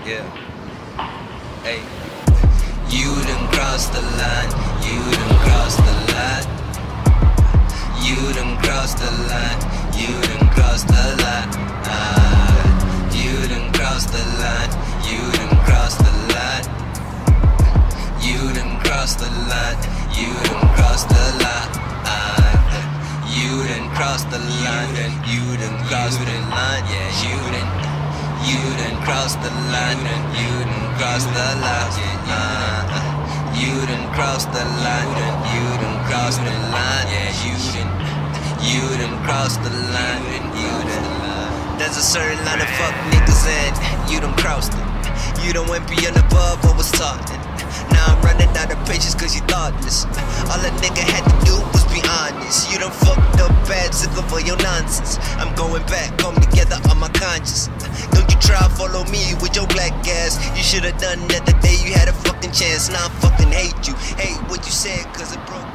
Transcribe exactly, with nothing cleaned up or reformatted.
Yeah. Hey. You done crossed the line. You done crossed the line. You done crossed the line. You done crossed the line. Ah. You done crossed the line. You done crossed the line. You done crossed the line. You done crossed the line. Ah. You done crossed the line. You done crossed the line. Yeah, you done. You done crossed the line. You done crossed the line. Uh, you done crossed the line. You done crossed the line. Yeah, you done. You done crossed the line. You done. There's a certain line of fuck niggas and you done crossed it. You done went beyond above what was taught. Now I'm running out of patience cause you thoughtless. All a nigga had to do was be honest. You done fucked up bad, sick of all your nonsense. I'm going back, come together on my conscience. Don't you try follow me with your black ass. You should've done that the day you had a fucking chance. Now I fucking hate you. Hate what you said cause it broke